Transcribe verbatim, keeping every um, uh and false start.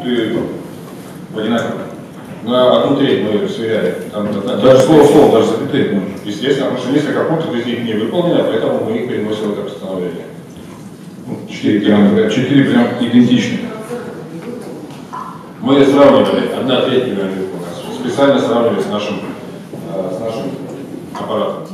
пункты одинаковые. На одну треть мы сверяли. Там, даже слово слово, даже запятые. Естественно, потому что несколько пунктов из них не выполнено, поэтому мы их переносим в это постановление. Четыре прям, четыре прям идентичных. Мы сравнивали, одна треть примерно у нас. Специально сравнивали с нашим, с нашим аппаратом.